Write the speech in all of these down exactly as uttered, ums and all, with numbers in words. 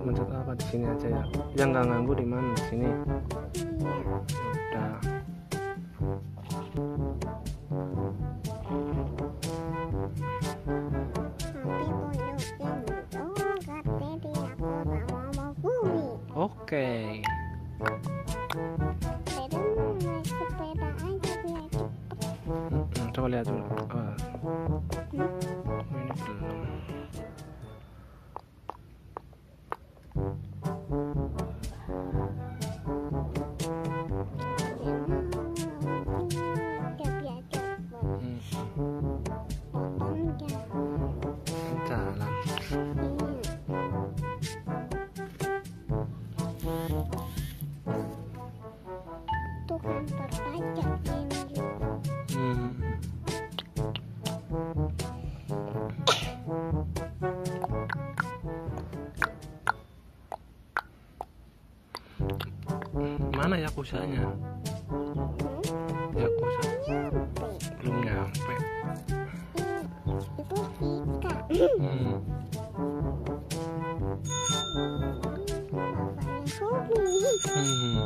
mencet apa di sini aja ya. Yang nggak ganggu di mana? Di sini. Udah. Oke. Hmm, coba lihat dulu. Oh. Ini belum. Jalan. Tuh kantor pajak ini. Hmm. Mana Yakusanya? Yakuza belum nyampe. Itu Ika. Hmm. Bapaknya Hobi. Hmm.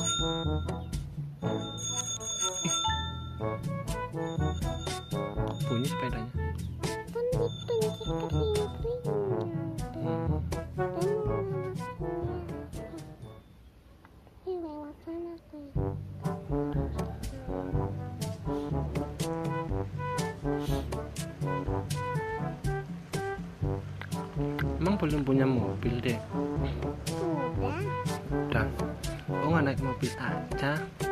Bunyi sepedanya. Kan dipencet kering-kering. Hmm. Ini lewat sana tuh. Emang belum punya mobil deh. Udah. Udah. Oh nggak naik mobil aja.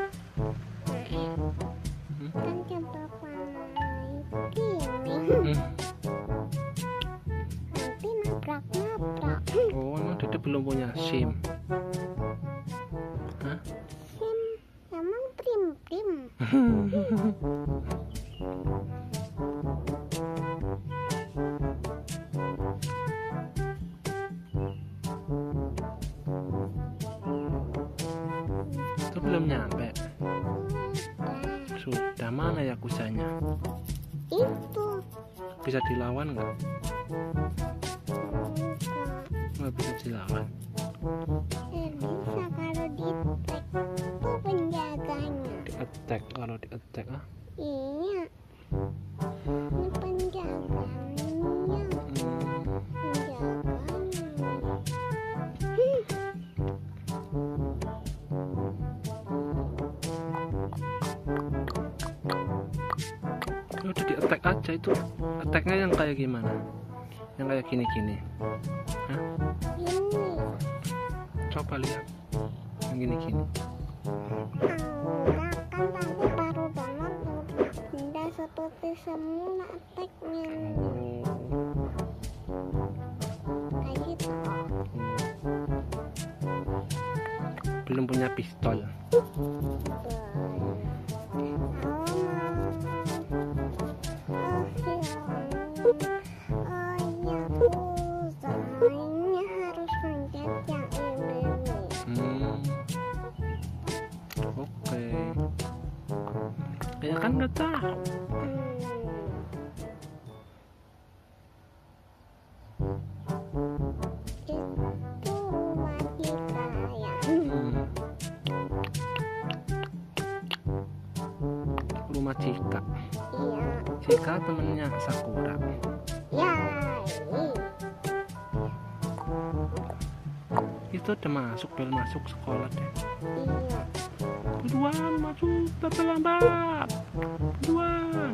Hmm? Kan jam delapan naik gini. Hmm. Nanti nabrak-nabrak. Oh emang Dede belum punya SIM. Hah? Sim, emang prim-prim. Itu belum nyampe. Udah. Sudah, mana Yakusanya? Itu. Bisa dilawan nggak? Enggak. Nggak bisa dilawan. Eh, bisa kalau di tag tuh penjaganya. Di attack, kalau di attack ah. Iya. Ini penjaganya. Hmm. Penjaganya. Udah di attack aja itu. Attacknya yang kayak gimana? Yang kayak gini-gini. Hah? Ini. Coba lihat. Yang gini-gini. Enggak, kan tadi baru download udah seperti semula attack-nya. Kayak gitu. Belum punya pistol. Hmm. Oke. Ya kan nggak tahu. Hmm. Rumah Cika. Iya. Cika temennya Sakura. Ya, ini. Itu udah masuk, bel masuk sekolah deh. Iya. Buruan masuk, terlambat. Buruan.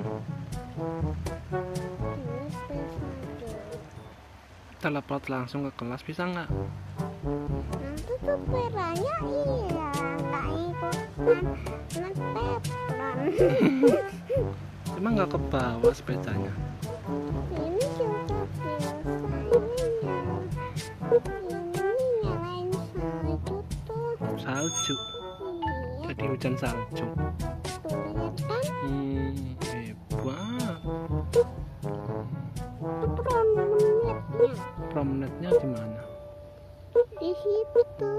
Ini space mobil. Teleport langsung ke kelas bisa nggak? Nanti tuh peranya iya nggak ikutan ngeteplan. Emang nggak ke bawah sepedanya? Ini juga biasa ini nyalain salju tuh. Salju. Iya, Jadi hujan salju. tuh lihat kan Hmm, hebat. itu promenade-nya Promenade-nya di mana? di situ.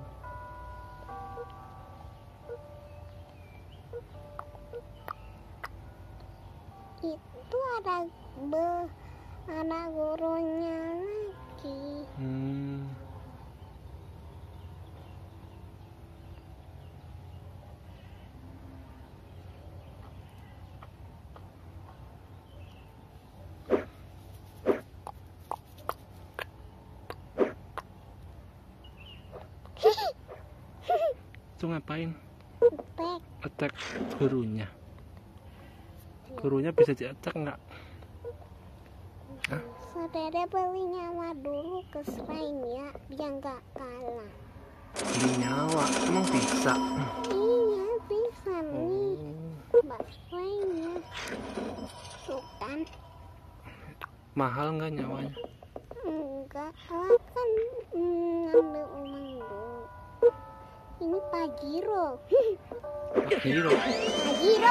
Itu ada be ada gurunya lagi. Hmm, Itu ngapain? Attack. Attack gurunya. Gurunya bisa diacak nggak? Hah? Saudara beli nyawa dulu ke slime ya, biar nggak kalah. Beli nyawa, emang bisa? Iya bisa nih, Oh. mbak slime-nya. Tuh kan, Mahal nggak nyawanya? enggak, lah kan mm, ngambil uang dulu. Ini Pajero. Gila. Pajero.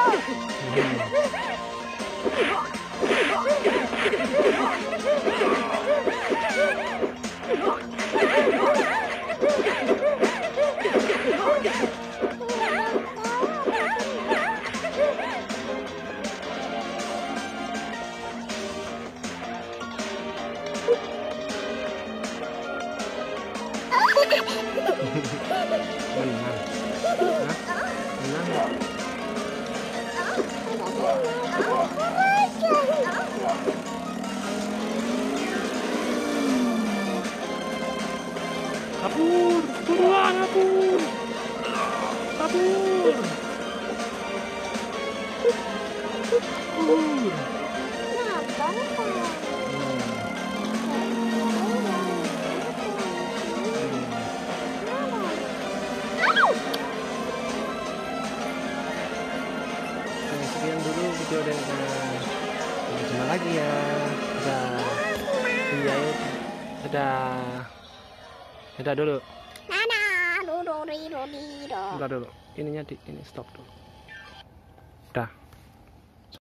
Menang. Hah? Menang nggak? Kabur, buruan kabur, kabur, kabur. Kenapa kalau Oke, sekian dulu video dari saya. Sampai jumpa lagi ya. Dadah. Iya, ya. Dadah. Dadah dulu. Nana, dudori, dudori, Bentar dulu. Ininya di ini stop dulu. Dah.